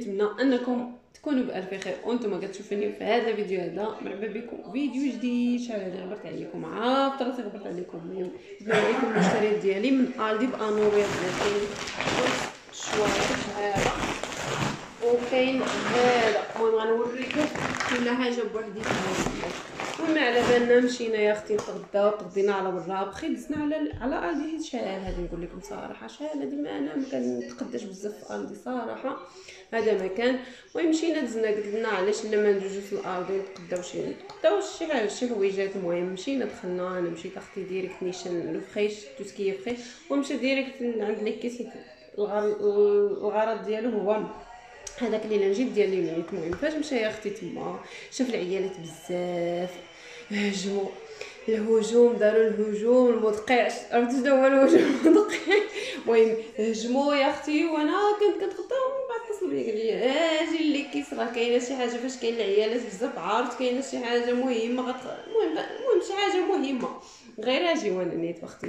كنتمنى انكم تكونوا بالف خير وانتم كتشوفوني في هذا الفيديو. هذا مرحبا بكم فيديو جديد. شحال هادي غبرت عليكم عافط راسي غبرت عليكم. المهم جبنا لكم المشتريات ديالي من الدي بانوريا بلاتين شويه هذا وكاين هذا. المهم غنوريكم كل حاجه بوحديها. المهم على بالنا مشينا يا اختي نتغداو تغدينا على برا بخيت دزنا على الدي. حيت شحال هادي نقول لكم صراحه شحال هادي ما انا ما كنتقداش بزاف في الدي صراحه. هذا مكان المهم مشينا دزنا قلت لنا علاش لا ما ندوزو في الارض نتقداو شي حاجه شي حويجات. المهم مشينا دخلنا. انا مشيت اختي ديريكت نيشان لو فريش تو سكي فريش ومشى ديريكت عند لي كيس. الغرض ديالو هو هذاك اللي نجيب ديال اليونيت. المهم فاش مشى يا اختي تما شاف العيالات بزاف هجموا الهجوم داروا الهجوم المدقع. عرفتي شنو هو الهجوم المدقع؟ المهم هجموا يا اختي وانا كنت كنتغطى. ومن بعد اتصل بيا قال لي اجي اللي كيس راه كاينه شي حاجه فاش كاين العيالات بزاف عارف كاينه شي حاجه مهمه المهم شي حاجه مهمه غير اجي. وانا نيت اختي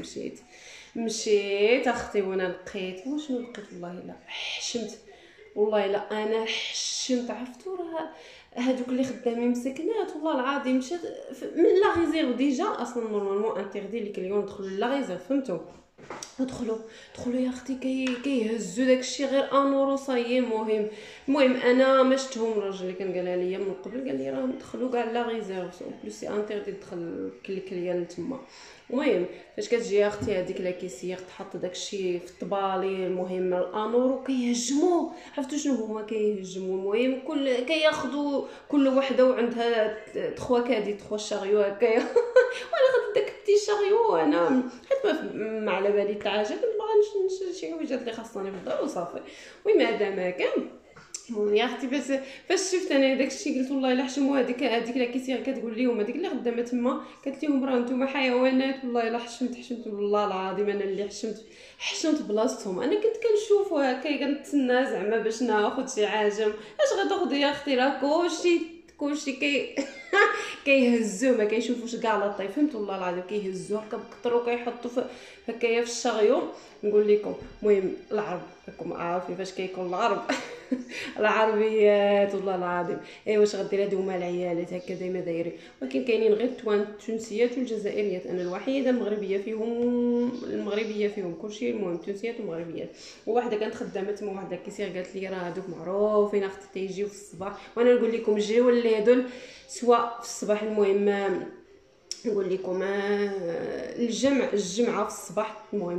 مشيت اختي وانا لقيت شنو لقيت والله لا حشمت. والله لا انا حشمت. عرفتوا راه هادوك اللي خدامين مسكنات والله العظيم مشات من لا ريزيرف ديجا اصلا نورمالمون انتردي لي كليون يدخلوا لا ريزيرف فهمتوا. دخلوا يا اختي كيهزوا داكشي غير انورو صايي. المهم انا ما شفتهم. الراجل اللي كان قالها لي من قبل قال لي راه دخلوا كاع لا ريزيرف بلوس سي انتردي تدخل كليان تما. المهم فاش كتجي يا اختي هذيك لا كيسير تحط داكشي في الطبالي. المهم الانورو كيهجموا. عرفتوا شنو هما كيهجموا؟ المهم كياخذوا كل وحده وعندها 3 كادي 3 شاريو هكايا. وانا خديت داك بتي شاريو انا حيت ما على بالي حتى حاجه. كنت باغا نشري شي حويجات اللي خاصني في الدار وصافي. المهم هذا ما كان. المهم يا اختي فاش شفت انا داكشي قلت والله الا حشموا. هذيك لا كيسير كتقول لهم هذيك اللي خدامه تما قالت لهم راه نتوما حيوانات. والله الا حشمت والله العظيم انا اللي حشمت بلاصتهم. انا كنت كنشوفوا هكا كنتسنى زعما باش ناخذ شي حاجه. اش غتاخذ يا اختي راه كلشي كيهزوه ما كيشوفوش كاع لاطاي. فهمت والله العظيم كيهزوه هكا بكثر وكيحطوا هكايا في الشغيو. نقول لكم المهم العرب راكم عارفين فاش كيكون العرب العربيات والله العظيم. واش غدير هادو هما العيالات هكا دايما دايرين. ولكن كاينين غير التونسيات والجزائريات. انا الوحيده المغربيه فيهم كلشي. المهم تونسيات ومغربيات. وواحده كانت خدامه تما واحده كيسير قالت لي راه هادوك معروفين اختي تيجيو في الصباح. وانا نقول لكم جيو اللي هادول سواء في الصباح. المهم نقول لكم الجمعه في الصباح. المهم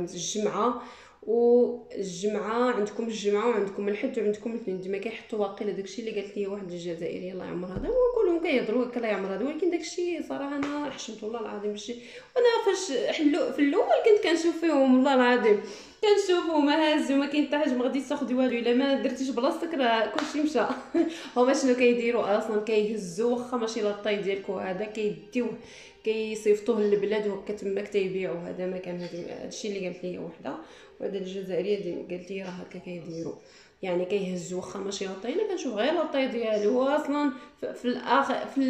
الجمعه عندكم الجمعه وعندكم الحد وعندكم الاثنين. ديما كيحطوا واقيلا داكشي اللي قالت لي واحد الجزائريه الله يعمرها. هذا ونقول لهم كيهضروا هكا الله يعمر هذا. ولكن داكشي صراحه انا حشمت والله العظيم بشي. وانا فاش حلو في الاول كنت كنشوف فيهم والله العظيم كنشوفوا ما هازوا ما كاين حتى حاجه ما غاديش تاخذي والو الا ما درتيش بلاصتك راه كلشي مشى. هما شنو كيديروا اصلا كيهزوا واخا ماشي لاطاي ديالك وهذا كيديوه كيصيفطوه للبلاد وهكا تماك تيبيعوا. هذا ما كان هادشي اللي قالت لي وحده. وهذا الجزائريه قالت لي راه هكا كيديروا يعني كيهزوا واخا ماشي لاطاي. انا كنشوف غير لاطاي ديالو اصلا في الاخر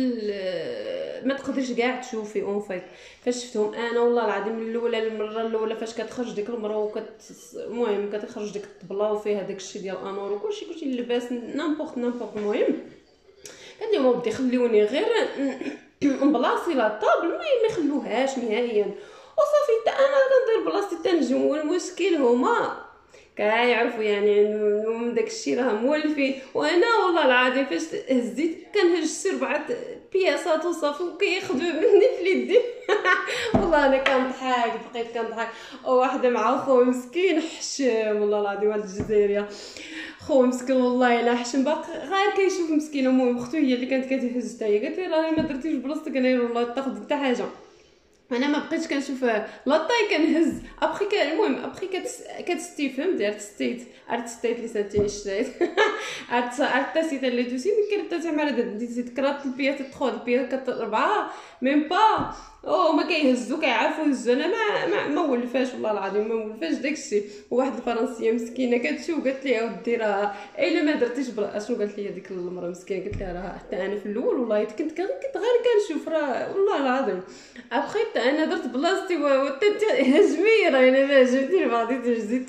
ما تقدرش كاع تشوفي اون فيت. فاش شفتهم انا والله العظيم المره الاولى فاش كتخرج ديك المراه المهم كتخرج ديك الطبله وفيها داكشي ديال انور وكلشي اللباس نامبورط. المهم قال لهم بدي خليوني غير بلاصي لا طابل. المهم ما يخلوهاش نهائيا وصافي. حتى انا كندير بلاصتي تنجم. والمشكل هما كيعرفوا يعني من داكشي راه مولفين. وانا والله العظيم فاش هزيت كنهج شي 4 بياسات وصافي وكياخذوا مني في اليدين. والله انا بقيت كنضحك. وواحده مع خويا مسكين حشام والله العظيم هاد الجزائريه خويا مسكين والله الا حشم باقي غير كيشوف مسكينه. المهم اختو هي اللي كانت كتهز حتى هي قالت لي راه ما درتيش بلاصتك انا والله تاخذ حتى حاجه. انا ما بقيتش كنشوف لاطاي كنهز ابخي. المهم ابخي كتستيفهم دارت ستيت اللي سنتيني شريت عرفت سيت اللي دوسي كنت تعمل ديت كرات البيات تدخل البيات 4 ميم با ما كيهزو كيعرفوا يهزو. انا ما ولفاش والله العظيم ما ولفاش داكشي. وواحد الفرنسيه مسكينه كتشوف قالت لي اودي راه الا ما درتيش شنو قالت لي ديك المره مسكينه قالت لي راه حتى انا في الاول والله كنت غير كنشوف راه والله العظيم ابخي انا درت بلاصتي وانت هجمي راه انا ما هجمتي بعضي تهزي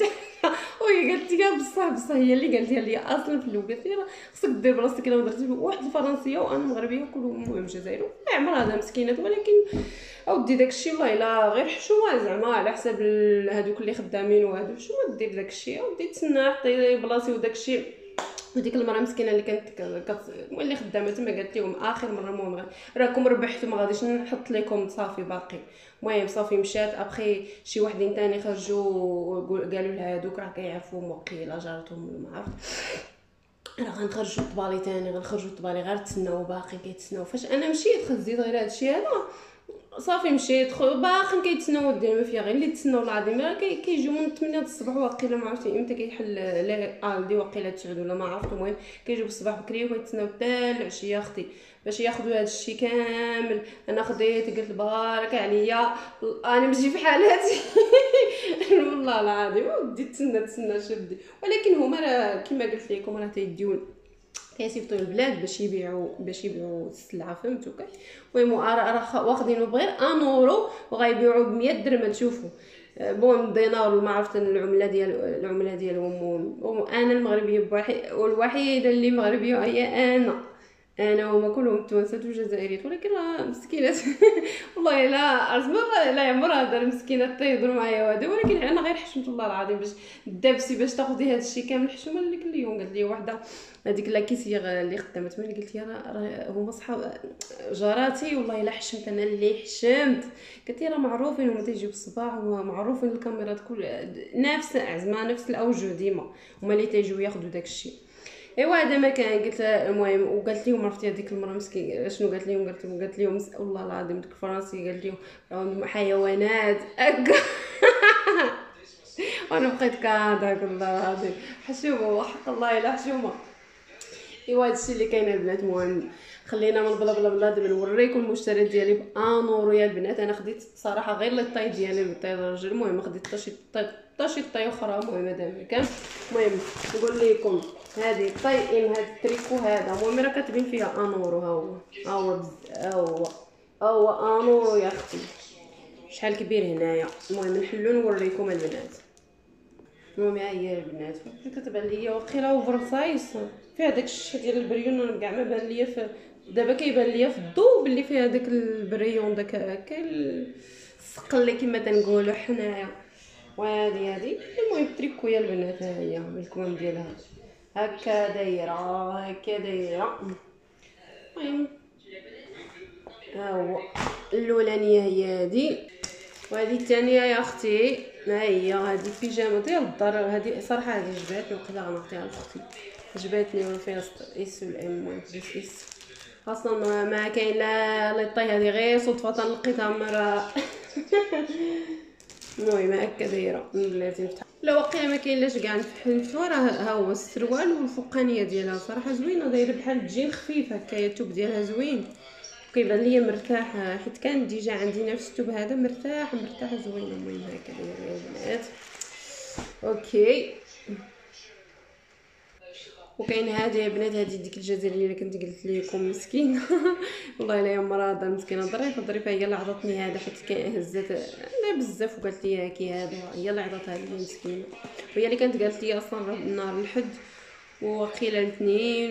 وهي قالت لي بصح هي اللي قالتها لي اصلا في الاول، قالت لي راه خصك دير براسك الا درتي واحد الفرنسيه وانا مغربيه كلهم المهم جزائري عمرها هذا مسكينات. ولكن اودي داكشي والله الا غير حشومه زعما على حساب هذوك اللي خدامين وهادو حشومه دير داكشي اودي تسنى حتى بلاصي وداكشي. وديك المراه مسكينه اللي كانت اللي خدامه تما قالت لهم اخر مره المهم راكم ربحتوا ما غاديش نحط لكم صافي باقي. المهم صافي مشات ابخي شي وحدين تاني خرجوا قالوا لها هذوك راه كيعرفوا موكله جارتهم ما عرفت راه غنخرجوا الطبالي تاني غنخرجوا الطبالي غير تسناو باقي كيتسناو. فاش انا مشيت خزيت غير هادشي هذا صافي مشيت باقي كيتسناو الدنيا ما فيها غير اللي تسناو العظيم راه كيجيو من 8 الصباح واقيلا ما عرفتي امتى كيحل لا دي واقيلا 9 ولا ما عرفت. المهم كيجيو بالصباح بكري وكيتسناو حتى العشيه اختي باش ياخذوا هذا الشيء كامل. انا خديت قلت بارك عليا انا ماشي في حالاتي والله العظيم ودي تسنى شدي. ولكن هما راه كما قلت لكم راه تيديو كيصيفطوا البلاد باش يبيعوا السلعه فهمتوا كاع. المهم راه واخدينه بغير 1 اورو وغيبيعوا ب 100 درهم. تشوفوا بون دينار ما عرفت العمله ديالهم. انا المغربيه والوحيده اللي مغربيه هي انا وما كلهم توانسات وجزائريات. ولكن راه مسكينات والله لا عمرها دار مسكينات تيهضروا معايا وهذا. ولكن انا غير حشمت الله العظيم باش دابسي باش تاخذي هذا الشيء كامل حشومه. اللي كل يوم قالت لي وحده هذيك لاكيسيه اللي خدامت ملي قلت لها راه هما صحاب جاراتي والله الا حشمت انا اللي حشمت. قالت لي راه معروفين هما تيجيو بالصباح ومعروفين الكاميرات كل نفس الاوجه ديما هما اللي تيجيو ياخذوا داك الشيء. ايوا هذا ما كان قلت المهم. وقالت لهم عرفتي هذيك المره مسكين شنو قالت لهم والله العظيم ديك الفرنسي قالت لهم راهم حيوانات هكا وانا بقيت كنضحك والله العظيم حشومه وحق الله الا حشومه. ايوا هادشي اللي كاين البنات. المهم خلينا من بلا دابا نوريكم المشتريات ديالي ب 1 اورو يا البنات. انا خديت صراحه غير لي طاي ديالي بالطاي الرجل. المهم خديت حتى شي طاي اخرى المهم هذا كان. المهم نقول لكم هذه طاي هذا التريكو هذا المهم راه كاتبين فيها 1 اورو. ها هو 1 اورو يا اختي شحال كبير هنايا. المهم نحلو نوريكم البنات. المهم ها هي البنات كتبان ليا واقيلا اوفرسايز فيها داك الشيء ديال البريون. انا كاع ما بان ليا دابا كيبان ليا في الضوء باللي فيها داك البريون داك الثقل اللي كما تنقولوا حنايا. وهذه المهم التريكو يا البنات ها هي بالكمام ديالها هكا دايره. المهم ها هو الاولانيه هي هذه وهذه الثانيه يا اختي. ما هي هذه البيجامه ديال الدار هذه صراحه هذه عجبتني وقيلا غنعطيها لاختي عجبتني وفيها اس والام. المهم اس اصلا ما كاين لا لي طاي هذه غير صدفه لقيتها مره المهم هكا دايره بلاتي نفتح لا واقيلا ما كاين لاش كاع نفتحو. راه ها هو السروال والفوقانيه ديالها صراحه زوينه دايره بحال الجين خفيف هكايا. التوب ديالها زوين كيبان ليا مرتاح حيت كان ديجا عندي نفس التوب هذا مرتاح زوين. المهم هكا دايره يا البنات. اوكي وكاين هذه يا بنات هذه ديك الجزائريه اللي كنت قلت لكم مسكينه والله الا يا مرا مسكينه ظريفه هي اللي عطاتني هذا حيت هزات لا بزاف وقالت لي هاكي هذا هي اللي عطاتها لي مسكينه. وهي اللي كانت قالت لي اصلا نهار الحد وقيله الاثنين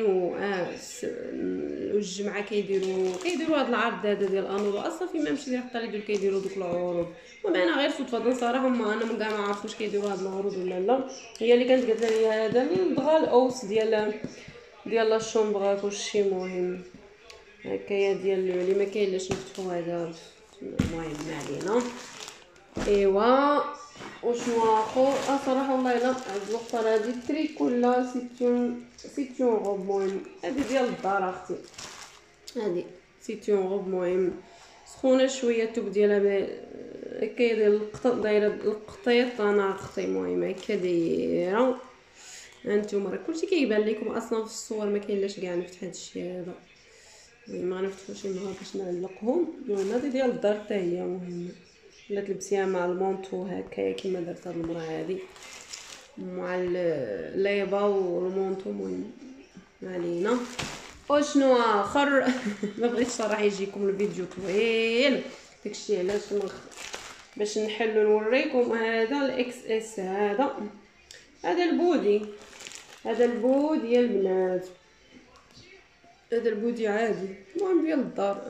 والجمعه كيديروا هذا العرض هذا ديال انورو. اصلا فيما مشيت حتى اللي كيديروا دوك العروض. المهم انا غير صدفه صراحه ما انا من كاع ما عرفت واش كيديروا هاد العروض ولا لا. هي اللي كانت قالت لي هذا البغا الاوس ديال لا شومبغ كلشي. المهم هكايا ديال اللي ما كاين لاش نفتحوا هذا. المهم ما علينا. ايوا وشنو اخر صراحه والله الا هاد الوقت هادي التريك ولا سيتيون غوب. المهم هادي ديال الدار اختي هادي سيتيون غوب. المهم سخونه شويه التوب ديالها هكايا ديال القطط دايره القطيط انا اختي. المهم هكا دايره هانتوما راه كلشي كيبان لكم اصلا في الصور ما كاين لاش كاع نفتح هادشي هذا. ما غنفتحوش النهار باش نعلقهم. المهم هادي ديال الدار حتى هي مهمه ولا تلبسيها مع المونطو هكايا كيما درت هاد المراه هادي مع الليبه والمونطو. المهم علينا وشنو اخر ما بغيتش صراحه يجيكم الفيديو طويل داكشي علاش باش نحلو نوريكم. هذا الاكس اس هذا هذا البودي، هذا البو ديال البنات، هذا البودي عادي المهم ديال الدار.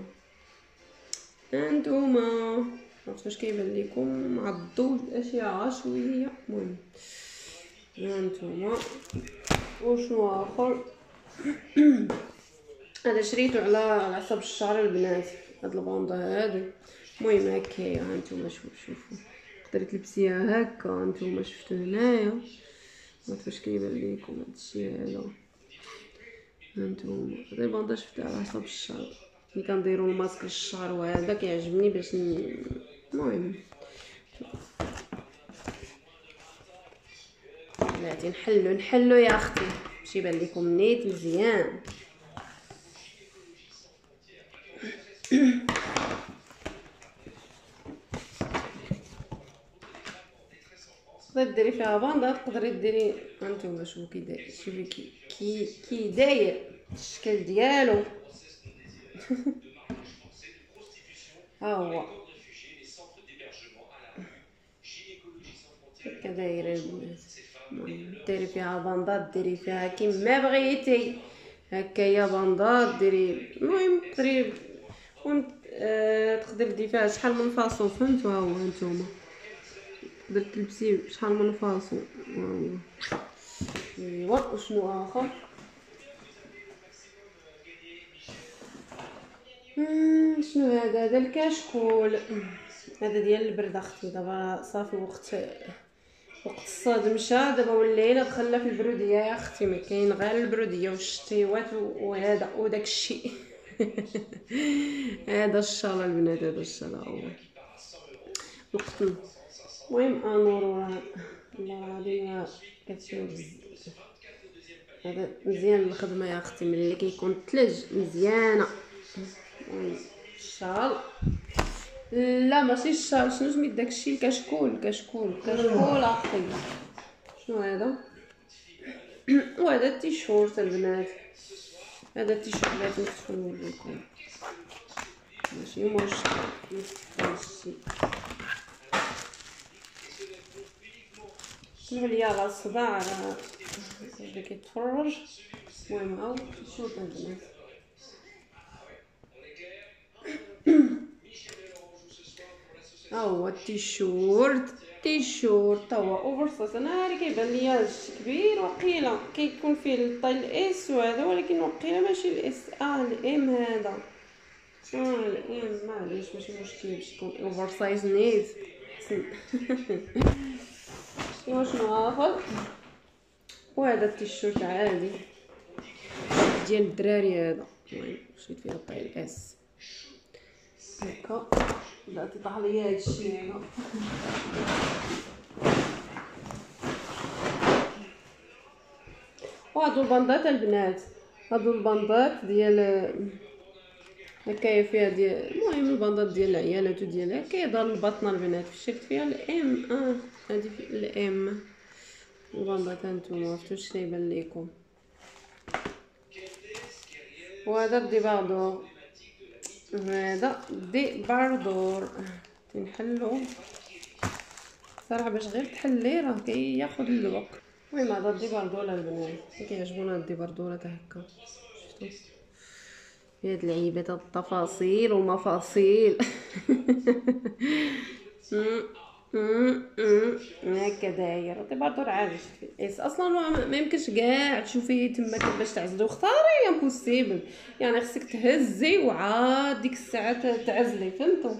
انتوما عرفت واش كيبان لكم مع الضوء الاشعه شويه. المهم انتوما وشنو اخر. هذا شريته على حسب الشعر البنات، هاد البوندا هادي. المهم هكايا هانتوما شوفوا تقدري تلبسيها هكا. هانتوما شفتوا هنايا واش كيبان لكم هادشي هذا. هانتوما هاد البوندا شفتها على حسب الشعر، ملي كنديروا الماسك للشعر وهذا كيعجبني باش المهم بلاتي نحلو يا اختي باش يبان لكم نيت مزيان. تقدري ديري فيها باندا، تقدري ديري. هانتوما شوفوا كي داير، شوفي كي داير الشكل ديالو. ها هو هكا دايره البنات. المهم ديري فيها باندا، ديري فيها كيما بغيتي هكايا باندا ديري. المهم تقدري تقدري ديري فيها شحال من فاصون، فهمتوا؟ ها هو هانتوما تقدر تلبسي شحال من فاصون. ايوا وشنو اخر. شنو هذا الكشكول هذا ديال البرد اختي. دابا صافي وقت الصاد مشى، دابا ولينا دخلنا في البروديه يا اختي. ما كاين غير البروديه والشتيوات وهذا وداك الشيء. هذا الشال البنات، هذا الشال هو وقتنا. المهم انور والله العظيم كتشوف هذا مزيان الخدمه يا اختي. ملي كيكون الثلج مزيانه. الشال لا ماشي الشال، شنو سميت داكشي؟ كشكول اختي. شنو هذا؟ وهذا التيشورت البنات، هذا التيشورت بغيت نوريكم ماشي مشكل. شنو ليا غا الصداع راه اللي كيتفرج. المهم هاو التيشورت البنات. ها هو التيشورت هو اوفر سايز. انا اللي كيبان ليا كبير وقيله كيكون فيه الطاي الاس وهذا، ولكن وقيله ماشي الاس الام هذا. الام معليش ماشي مشكل باش يكون اوفر سايز نيت حسن. شنو اخر. وهذا التيشورت عادي ديال الدراري هذا. المهم شريت فيه الطاي الاس هكا. لا تطيح ليا هادشي هنا. وهادو البندات البنات، هادو البندات ديال هكايا فيها ديال. المهم البندات ديال العيالات وديال هكايا دار البطنه البنات. شفت فيها الام هادي في الام البندات. هانتوما عرفتوا شنو يبان ليكم. وهذا الديباردور، هذا ديباردور تنحلو صراحه باش غير تحلي راه كياخذ الوقت. المهم هذا الديباردور البنات كيعجبونا الديباردورات هكا. شفتوا في هاد العيبات هاد التفاصيل والمفاصيل. هكا داير الديباردور عادي. شفتي الاس اصلا ما يمكنش كاع تشوفيه تما باش تعزلو. اختاري امبوسيبل يعني خصك تهزي وعاد ديك الساعه تعزلي، فهمتوا؟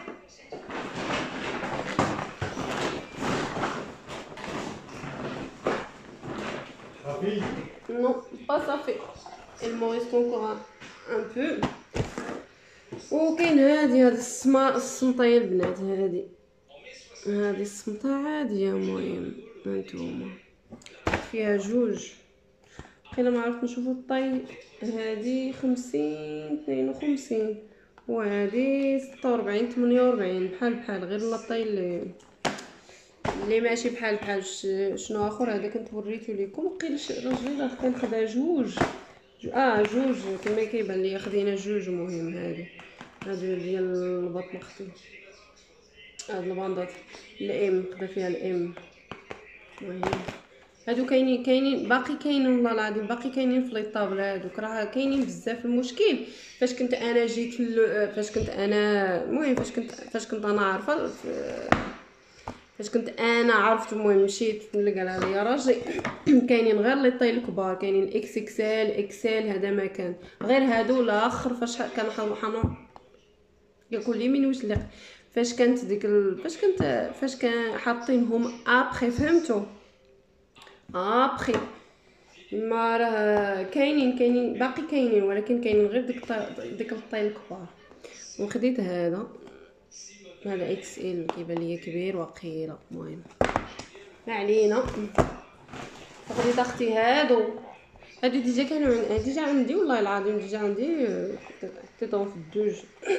Non, pas ça fait. Il me reste encore un peu. وكاين هادي الصمطه البنات. هادي الصمطه عاديه. المهم هانتوما فيها جوج قيلا ما عرفت نشوفوا الطاي. هادي 50 52 وهادي 46 48 بحال غير الطاي اللي ماشي بحال. شنو اخر هذا كنت وريته لكم قيل راجل اخر خدا جوج كما كيبان لي خدينا جوج. المهم هادو ديال البطن اختي. هاد الباندات الام خدا فيها الام. المهم هادو كاينين باقي كاينين والله العظيم، باقي كاينين في لي طابل هادوك، راه كاينين بزاف. المشكل فاش كنت انا جيت فاش كنت انا المهم فاش كنت انا عارفه فاش كنت انا عرفت المهم مشيت اللي قال عليا راجلي كاينين غير لي طاي الكبار، كاينين اكس اكسل اكسل، هذا ما كان غير هادو الاخر. فاش كان حنو يقول لي من واش لق فاش كانت ديك فاش كان حاطينهم ابخي، فهمتوا؟ ابخي ما راه كاينين باقي كاينين، ولكن كاينين غير ديك الطاي الكبار. وخديت هذا اكس ال كيبان ليا كبير وقيله، المهم ما علينا. خديت اختي هادو ديجا كانوا ديجا عندي والله العظيم، ديجا عندي حطيتهم في الدوج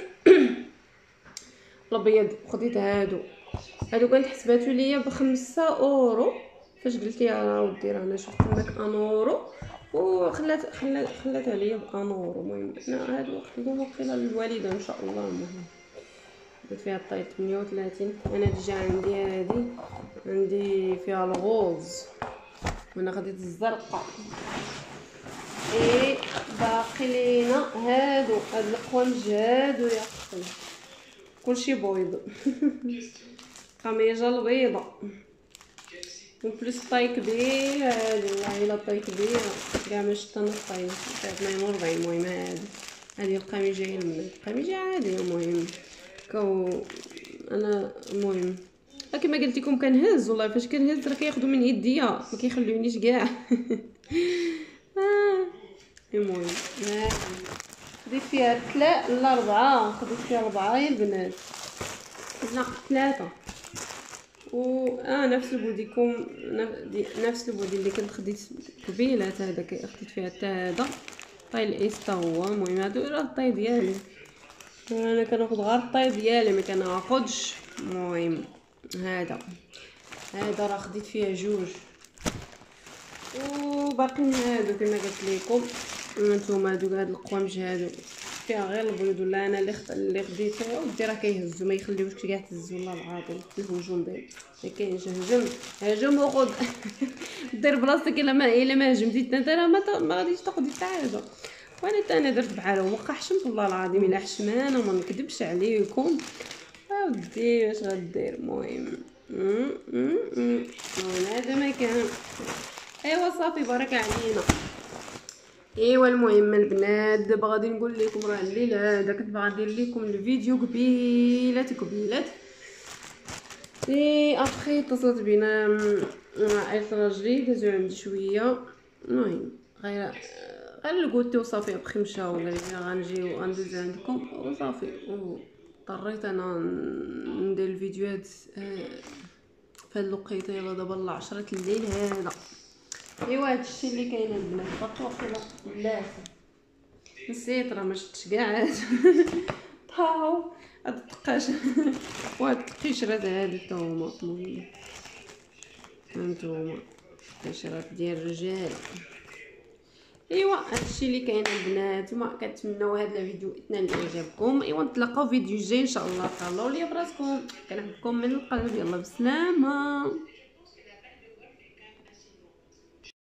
الابيض. خديت هادو كانت حسباتو ليا ب5 €. فاش قلت لي اودي راه انا شفت تماك 1 €، خلات عليا ب1 €. المهم انا هادو خديتهم وقيله للوالده ان شاء الله. المهم درت فيها طاي 38. انا ديجا عندي فيها الغوز، وانا خديت الزرقاء. باقي لينا هاد القوانج هادو يا اختي، كلشي بيض قميجه البيضه وبلس طاي كبير. هادي والله الا طاي كبير كاع ما شفت انا الطاي تاع 42. المهم هادي القميجه هي البنات، قميجه عاديه. المهم انا المهم كما قلت لكم كنهز والله، فاش كنهز راه كياخذوا من يديا ما كيخليونيش كاع المهم خديت فيها 4 خديت فيها 4 يا البنات، لا 3 نفس البوديكم، نفس البودي اللي كنت خديت قبيلات. هذا خديت فيها حتى هذا طاي الاس تا هو. المهم هادو راه الطاي ديالي، انا كناخذ غير الطاي ديالي ما كناخذش. المهم هذا راه خديت فيها 2 وباقيين هادو كما قلت لكم. نتوما هادو هاد القوامج هادو فيها غير البيض، ولا انا اللي خديته ودي راه كيهزو ما يخليوش كاع تهزو والله العظيم. الهجوم داير ما كاينش هجم وخذ دير بلاصتك. الا ما هجمتي انت راه ما غاديش تاخذي حتى حاجه. وانا انا درت بحالهم وخا حشمت والله العظيم الا حشمانه وما نكذبش عليكم. اودي واش غدير؟ المهم هذا ما كان. ايوا صافي بارك علينا. ايوا المهم البنات دابا غادي نقول لكم راه الليل هذا كنت باغا ندير لكم الفيديو قبيلات ابخي اتصلت بينا عيط راجلي دازو عندي شويه. المهم غير قلت وصافي ابخي مشاو قال لي غنجيو غندوز عندكم وصافي. اضطريت انا ندير الفيديوهات في هاد الوقيته. يلا دابا 10 الليل هذا. ايوا هادشي اللي كاين البنات. باقي واقيلا بلاتي نسيت راه ما شفتش كاع طاو هاد الدقاش وهاد القشرات هادي تا هما. المهم هانتوما القشرات ديال الرجال. ايوا هادشي اللي كاين البنات. ما كنتمنوا هذا الفيديو يتنال اعجابكم. ايوا نتلاقاو فيديو جاي ان شاء الله. تهلاو ليا براسكم، كنحبكم من القلب. يلا بسلامه.